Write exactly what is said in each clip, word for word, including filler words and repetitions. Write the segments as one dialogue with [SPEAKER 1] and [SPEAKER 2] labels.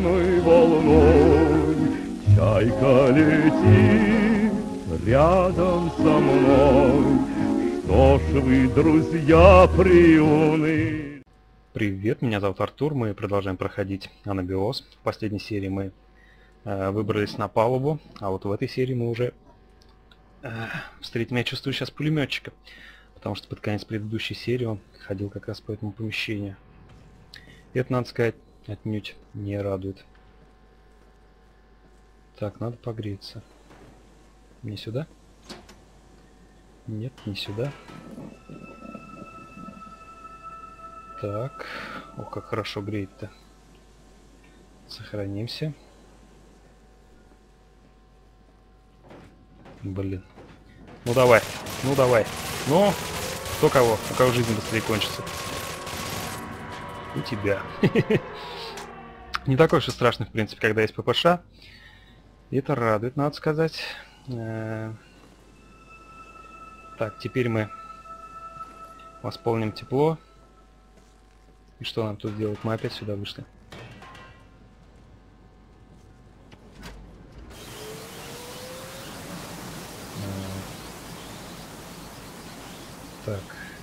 [SPEAKER 1] черной волной. Чайка летит рядом со мной. Что ж вы, друзья, приуны.
[SPEAKER 2] Привет, меня зовут Артур, мы продолжаем проходить Анабиоз. В последней серии мы э, выбрались на палубу, а вот в этой серии мы уже э, встретим, я чувствую, сейчас пулеметчика, потому что под конец предыдущей серии он ходил как раз по этому помещению. И это, надо сказать, отнюдь не радует. Так, надо погреться. Не сюда? Нет, не сюда. Так, ох, как хорошо греет-то. Сохранимся. Блин. Ну давай, ну давай. Ну, кто кого? У кого жизнь быстрее кончится? У тебя. Не такой уж и страшный, в принципе, когда есть ППШ. И это радует, надо сказать. Так, теперь мы восполним тепло. И что нам тут делать? Мы опять сюда вышли. Так.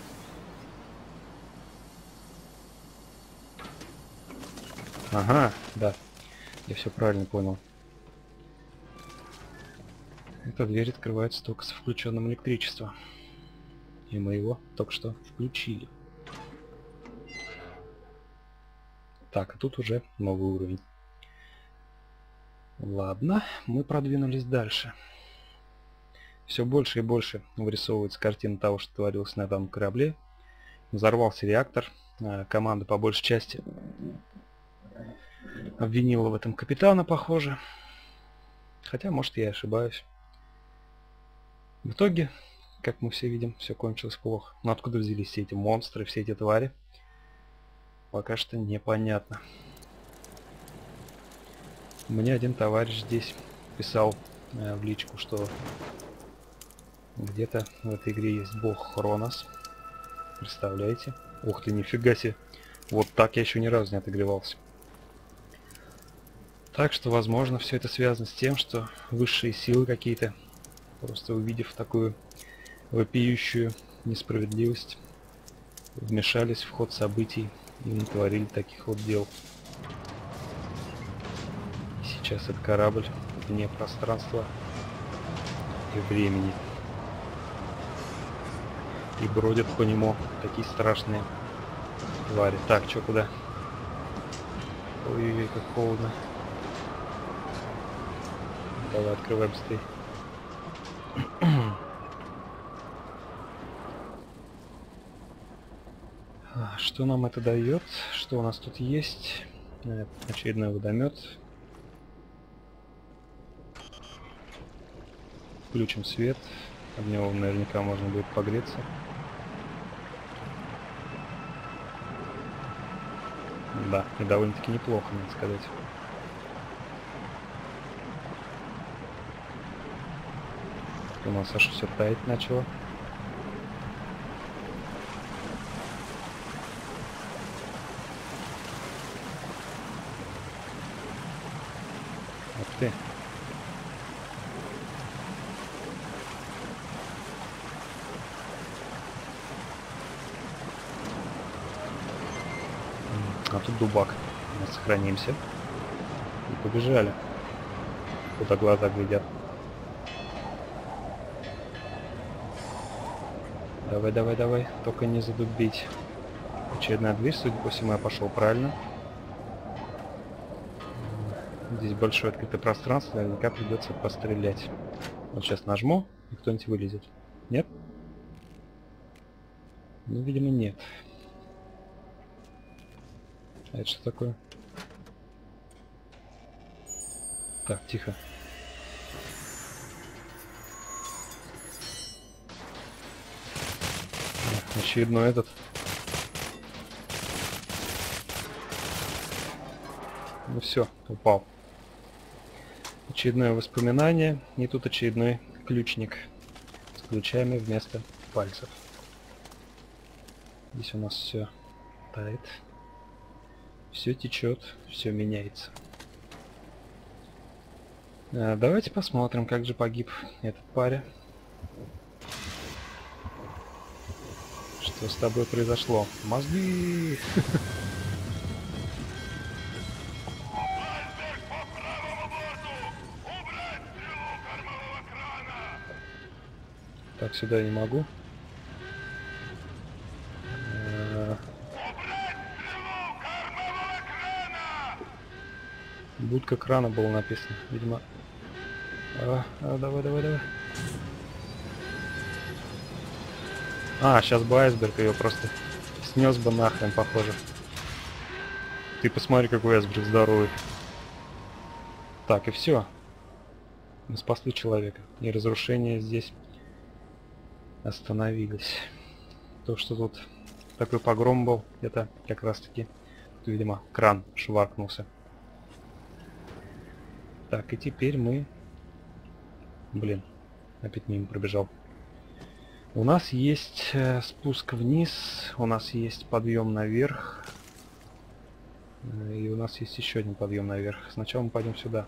[SPEAKER 2] Ага, да. Я все правильно понял. Эта дверь открывается только с включенным электричеством. И мы его только что включили. Так, а тут уже новый уровень. Ладно, мы продвинулись дальше. Все больше и больше вырисовывается картина того, что творилось на данном корабле. Взорвался реактор. Команда по большей части обвинила в этом капитана, похоже. Хотя, может, я ошибаюсь. В итоге, как мы все видим, все кончилось плохо. Но откуда взялись все эти монстры, все эти твари? Пока что непонятно. Мне один товарищ здесь писал э, в личку, что где-то в этой игре есть бог Хронос. Представляете? Ух ты, нифига себе. Вот так я еще ни разу не отогревался. Так что, возможно, все это связано с тем, что высшие силы какие-то, просто увидев такую вопиющую несправедливость, вмешались в ход событий и натворили таких вот дел. И сейчас этот корабль вне пространства и времени. И бродят по нему такие страшные твари. Так, чё, куда? Ой-ой-ой, как холодно. Давай, открывай быстрее. Что нам это дает? Что у нас тут есть? Очередной водомет. Включим свет. Об него наверняка можно будет погреться. Да, и довольно-таки неплохо, надо сказать. У нас аж все таять начало. Ух ты. А тут дубак. Мы сохранимся. И побежали. Куда глаза глядят. Давай, давай, давай. Только не задубить. Очередная дверь, судя по всему, я пошел правильно. Здесь большое открытое пространство, наверняка придется пострелять. Вот сейчас нажму, и кто-нибудь вылезет. Нет? Ну, видимо, нет. А это что такое? Так, тихо. Очередной этот. Ну все, упал. Очередное воспоминание. И тут очередной ключник с ключами вместо пальцев. Здесь у нас все тает. Все течет, все меняется. А, давайте посмотрим, как же погиб этот парень. Что с тобой произошло? Мозги! Так, сюда я не могу. Будка крана было написано, видимо. А, а, давай, давай, давай. А, сейчас бы айсберг ее просто снес бы нахрен, похоже. Ты посмотри, какой айсберг здоровый. Так, и все. Мы спасли человека. И разрушения здесь остановились. То, что тут такой погром был, это как раз таки, видимо, кран шваркнулся. Так, и теперь мы... Блин, опять мимо пробежал. У нас есть э, спуск вниз, у нас есть подъем наверх. Э, и у нас есть еще один подъем наверх. Сначала мы пойдем сюда.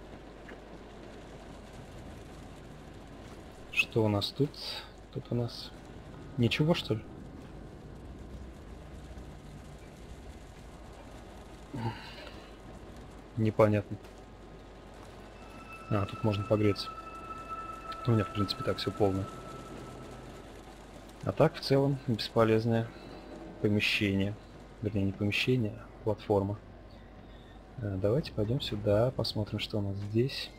[SPEAKER 2] Что у нас тут? Тут у нас... Ничего, что ли? Непонятно. А, тут можно погреться. У меня, в принципе, так все полно. А так, в целом, бесполезное помещение. Вернее, не помещение, а платформа. А, давайте пойдем сюда, посмотрим, что у нас здесь.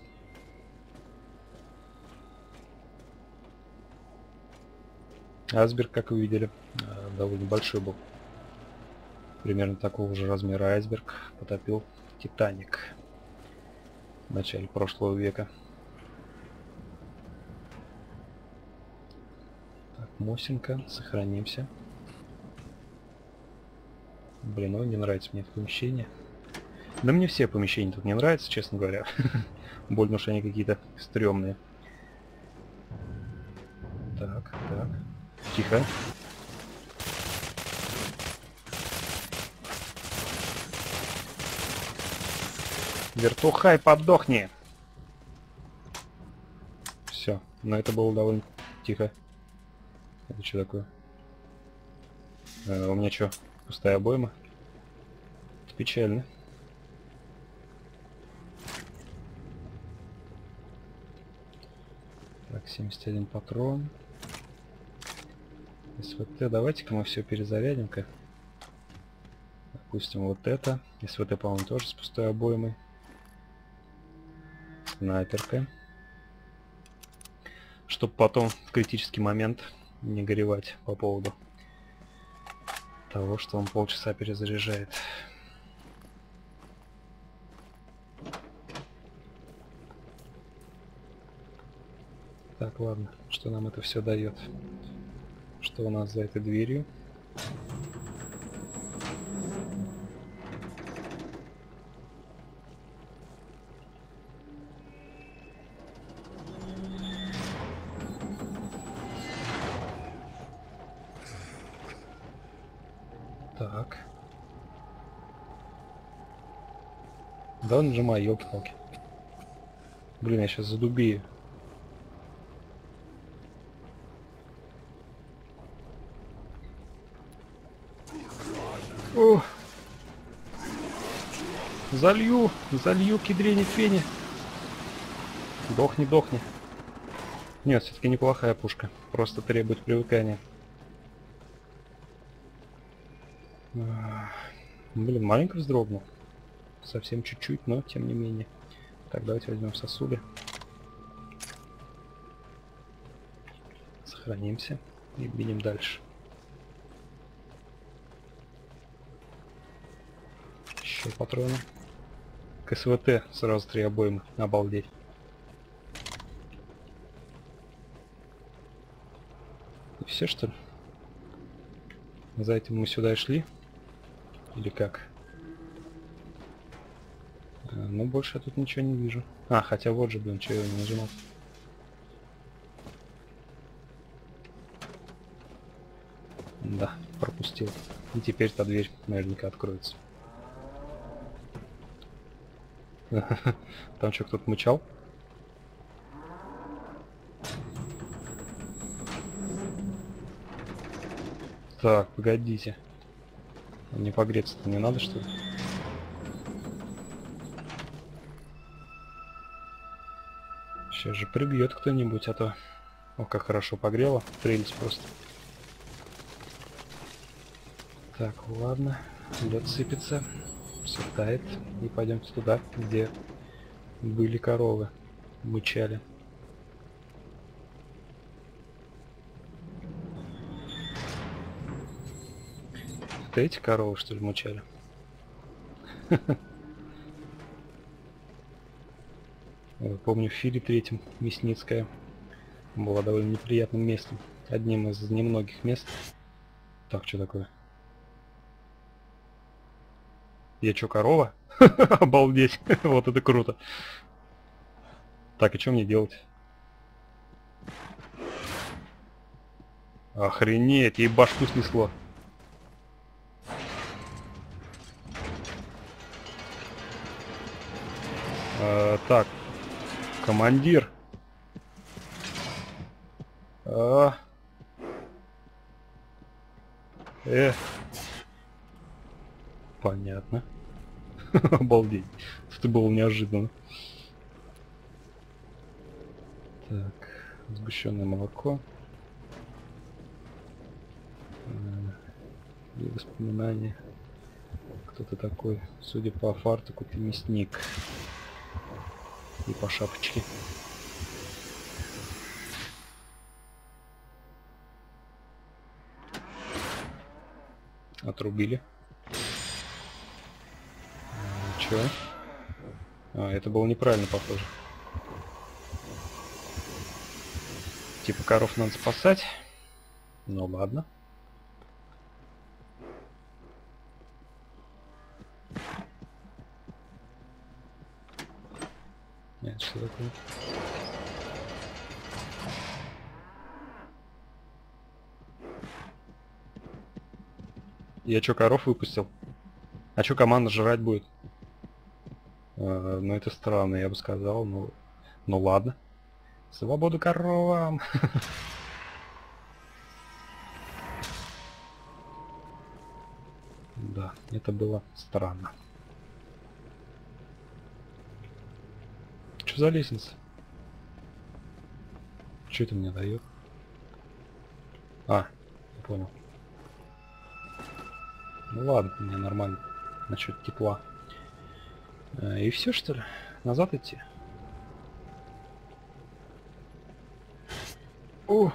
[SPEAKER 2] Айсберг, как вы видели, довольно большой был. Примерно такого же размера айсберг потопил Титаник в начале прошлого века. Так, Мосинка, сохранимся. Блин, ой, не нравится мне это помещение. Да мне все помещения тут не нравятся, честно говоря. Больно уж они какие-то стрёмные. Так, так. Тихо. Вертухай, подохни! Все, но это было довольно тихо. Это что такое? А, у меня что, пустая обойма? Это печально. Так, семьдесят один патрон. СВТ, давайте-ка мы все перезарядим-ка. Допустим, вот это. СВТ, по-моему, тоже с пустой обоймой. Снайперка. Чтобы потом в критический момент не горевать по поводу того, что он полчаса перезаряжает. Так, ладно, что нам это все дает? Что у нас за этой дверью? Так. Да, нажимай, елки-палки. Блин, я сейчас задубею. О! Залью, залью кедрени фени. Дохни, дохни. Нет, все-таки неплохая пушка. Просто требует привыкания. Блин, маленько вздрогнул. Совсем чуть-чуть, но тем не менее. Так, давайте возьмем сосуды. Сохранимся и видим дальше. Еще патроны. К СВТ сразу три обоймы. Обалдеть. И все, что ли? За этим мы сюда и шли? Или как? А, ну, больше я тут ничего не вижу. А, хотя вот же, блин, что я не нажимал. Да, пропустил. И теперь та дверь наверняка откроется. Там что, кто-то мычал? Так, погодите. Не погреться-то не надо, что ли? Сейчас же прибьет кто-нибудь, а то... О, как хорошо погрело. Прелесть просто. Так, ладно. Лед сыпется. Все тает. И пойдемте туда, где были коровы. Мычали. Это эти коровы, что ли, мычали? Помню, в фильме третьем Мясницкая была довольно неприятным местом. Одним из немногих мест. Так, что такое? Я чё, корова? Обалдеть. Вот это круто. Так, и что мне делать? Охренеть, ей башку снесло. А, так, командир. А. Э. Понятно. Обалдеть. Это было неожиданно. Так, сгущенное молоко. И воспоминания. Кто-то такой, судя по фартуку, ты мясник. И по шапочке. Отрубили. А, чё? А, это было неправильно, похоже. Типа коров надо спасать. Ну ладно. Нет, что такое? Я чё, коров выпустил? А чё команда жрать будет? А, ну это странно, я бы сказал, ну, ну ладно. Свободу коровам! Да, это было странно. Что за лестница? Что это мне дает? А, я понял. Ну ладно, мне нормально. Насчет тепла. А, и все, что ли? Назад идти? О!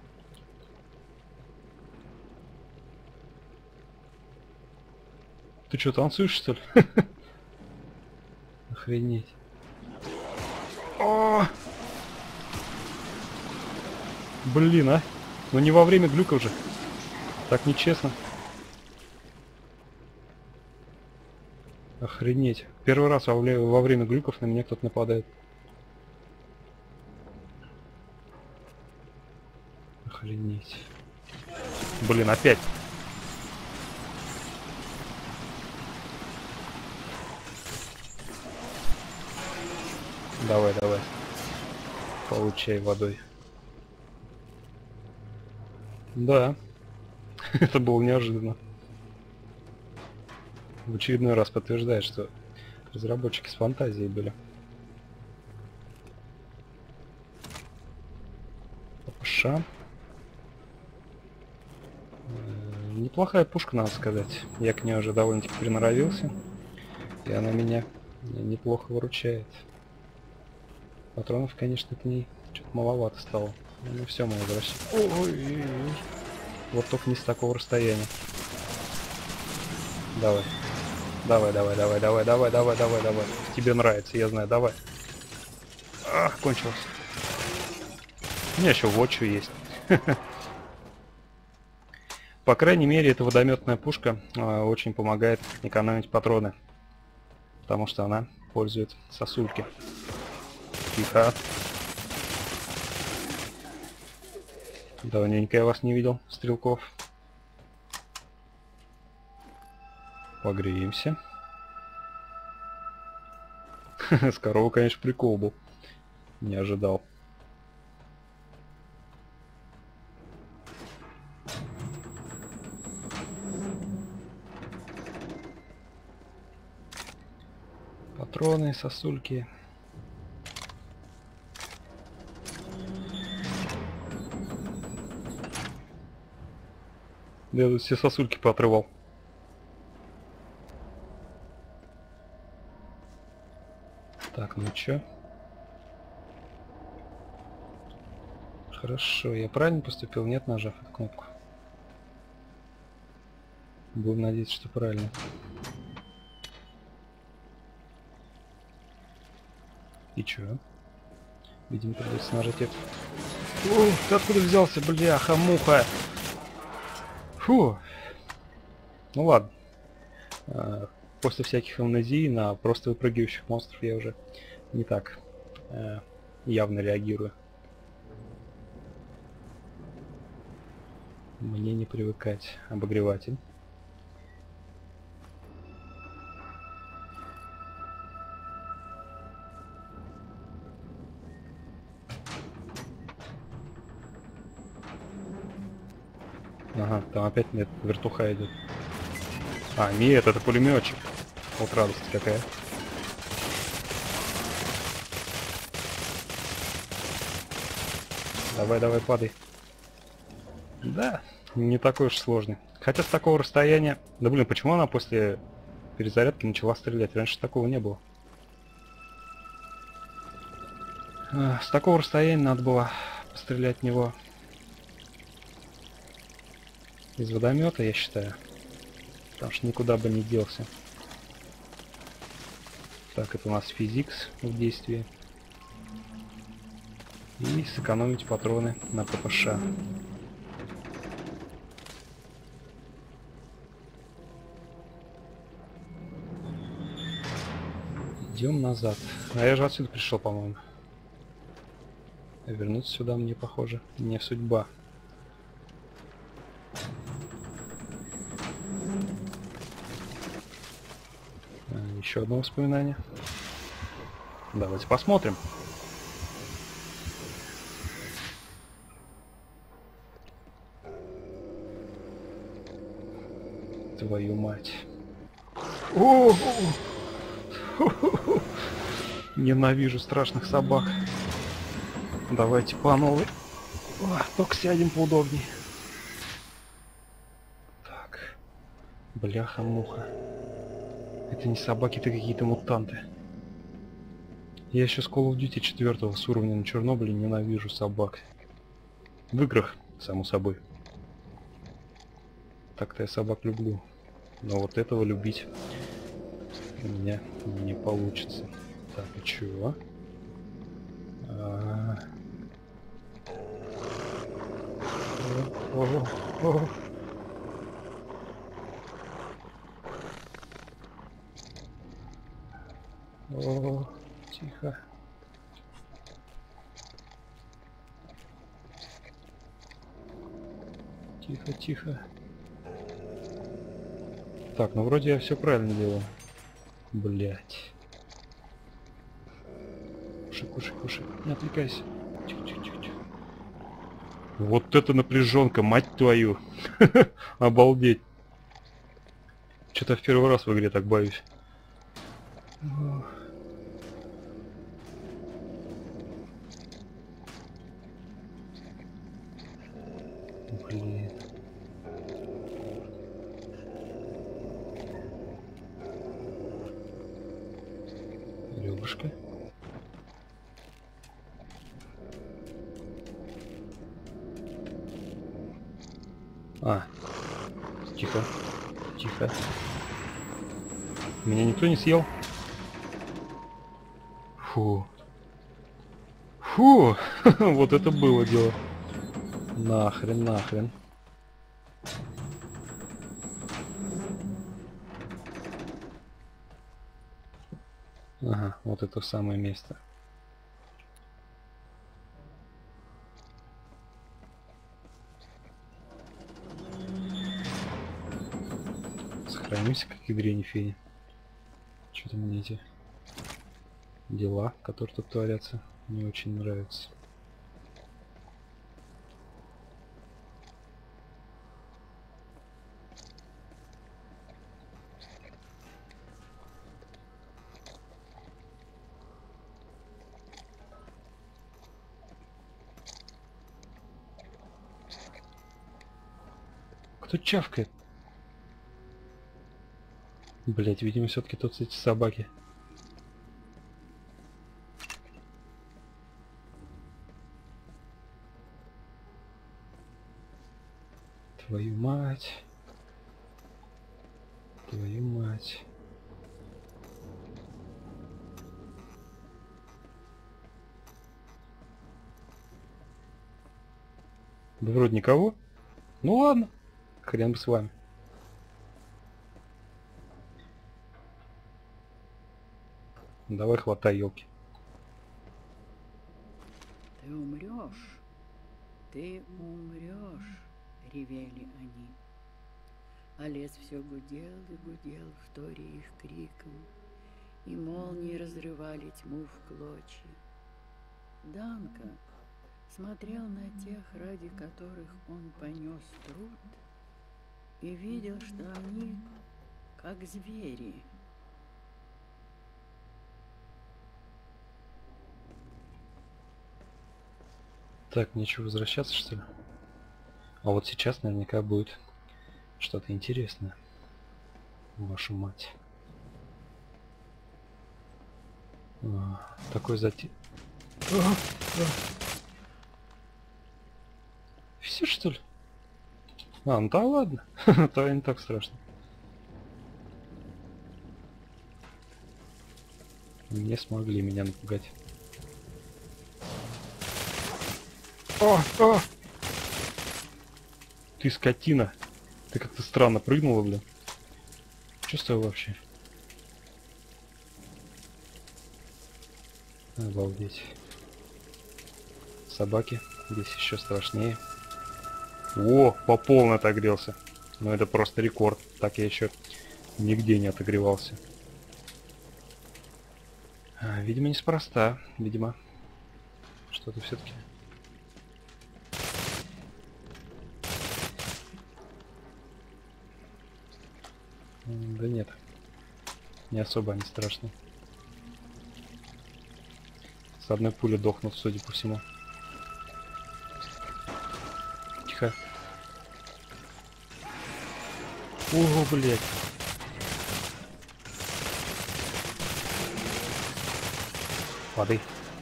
[SPEAKER 2] Ты что, танцуешь, что ли? Охренеть. О! Блин, а? Ну не во время глюка уже. Так нечестно. Охренеть. Первый раз во, во время глюков на меня кто-то нападает. Охренеть. Блин, опять. Давай, давай. Получай водой. Да. Это было неожиданно. В очередной раз подтверждает, что разработчики с фантазией были. ППШ. Неплохая пушка, надо сказать. Я к ней уже довольно-таки приноровился. И она меня неплохо выручает. Патронов, конечно, к ней что-то маловато стало. Ну все, мы возвращаемся. Ой, вот только не с такого расстояния. Давай. Давай, давай, давай, давай, давай, давай, давай, давай. Тебе нравится, я знаю, давай. Ах, кончилось. У меня еще вотчу есть. По крайней мере, эта водометная пушка э, очень помогает экономить патроны. Потому что она пользует сосульки. Тихо. Давненько я вас не видел, стрелков. Погреемся. С коровы, конечно, прикол был. Не ожидал. Патроны, сосульки. Я тут все сосульки поотрывал. Так, ну чё? Хорошо, я правильно поступил? Нет, нажав эту кнопку? Будем надеяться, что правильно. И чё? Видимо, придется нажать это. Ух, ты откуда взялся, бляха-муха? Фу. Ну ладно. А, после всяких амнезий на просто выпрыгивающих монстров я уже не так а, явно реагирую. Мне не привыкать. Обогреватель. Ага, там опять нет, вертуха идет. А, нет, это пулеметчик. Вот радость какая. Давай, давай, падай. Да, не такой уж сложный. Хотя с такого расстояния... Да блин, почему она после перезарядки начала стрелять? Раньше такого не было. А, с такого расстояния надо было пострелять в него. Из водомета, я считаю. Потому что никуда бы не делся. Так, это у нас физикс в действии. И сэкономить патроны на ППШ. Идем назад. А я же отсюда пришел, по-моему. Вернуться сюда мне, похоже, не судьба. Еще одно воспоминание. Давайте посмотрим. Твою мать. О! Ненавижу страшных собак. Давайте по новой. О, только сядем поудобнее. Так. Бляха-муха. Это не собаки, это какие-то мутанты. Я еще с Call of Duty четыре с уровня на Чернобыле ненавижу собак. В играх, само собой. Так-то я собак люблю. Но вот этого любить у меня не получится. Так, и чего? А... О, о, о. О, тихо. Тихо, тихо. Так, ну вроде я все правильно делаю. Блять. Кушай, кушай, кушай. Не отвлекайся. Тихо, тихо, тихо, тихо. Вот это напряженка, мать твою. Обалдеть. Что-то в первый раз в игре так боюсь. Блин. Ребушка. А. Тихо. Тихо. Меня никто не съел? Фу. Фу. Вот это было дело. Нахрен, нахрен. Ага, вот это самое место. Сохранимся, как игре не фени. Что-то мне эти дела, которые тут творятся, не очень нравятся. тут чавкает? Блять, видимо, все-таки тут эти собаки. Твою мать. Твою мать. Да вроде никого. Ну ладно. Хрен бы с вами. Давай хватай елки.
[SPEAKER 3] Ты умрешь, ты умрешь, ревели они. А лес все гудел и гудел, вторя их криком, и молнии разрывали тьму в клочья. Данка смотрел на тех, ради которых он понес труд, и видел, что они как звери.
[SPEAKER 2] Так, нечего возвращаться, что ли? А вот сейчас наверняка будет что-то интересное. Вашу мать. А, такой зате... А, а. Все, что ли? А, ну да ладно. То не так страшно. Не смогли меня напугать. О, о! Ты скотина. Ты как-то странно прыгнула, блин. Что с тобой вообще? Обалдеть. Собаки. Здесь еще страшнее. О, по полной отогрелся. Ну это просто рекорд. Так я еще нигде не отогревался. А, видимо, неспроста. Видимо, что-то все-таки... Да нет, не особо они страшны. С одной пули дохнут, судя по всему. Тихо. Ого, блядь. Воды.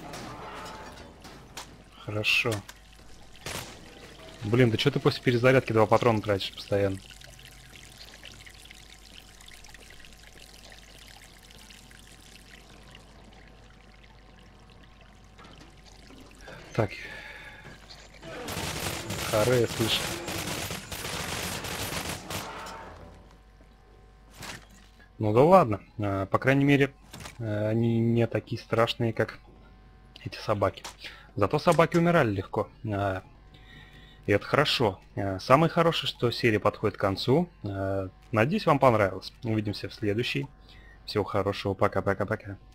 [SPEAKER 2] Хорошо. Блин, да что ты после перезарядки два патрона тратишь постоянно? Так. Харе, я слышу. Ну да ладно. А, по крайней мере, они не такие страшные, как эти собаки. Зато собаки умирали легко. А, и это хорошо. А, самое хорошее, что серия подходит к концу. А, надеюсь, вам понравилось. Увидимся в следующей. Всего хорошего. Пока-пока-пока.